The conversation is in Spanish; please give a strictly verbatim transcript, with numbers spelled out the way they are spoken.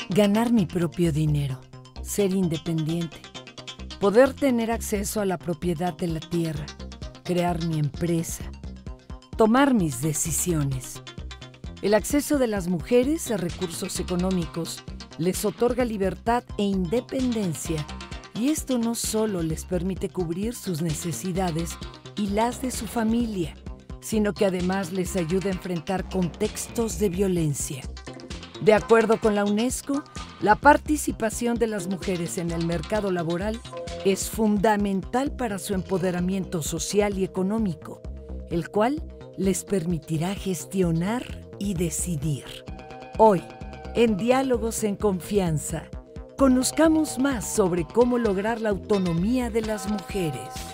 Ganar mi propio dinero, ser independiente, poder tener acceso a la propiedad de la tierra, crear mi empresa, tomar mis decisiones. El acceso de las mujeres a recursos económicos les otorga libertad e independencia, y esto no solo les permite cubrir sus necesidades y las de su familia, sino que además les ayuda a enfrentar contextos de violencia. De acuerdo con la UNESCO, la participación de las mujeres en el mercado laboral es fundamental para su empoderamiento social y económico, el cual les permitirá gestionar y decidir. Hoy, en Diálogos en Confianza, conozcamos más sobre cómo lograr la autonomía de las mujeres.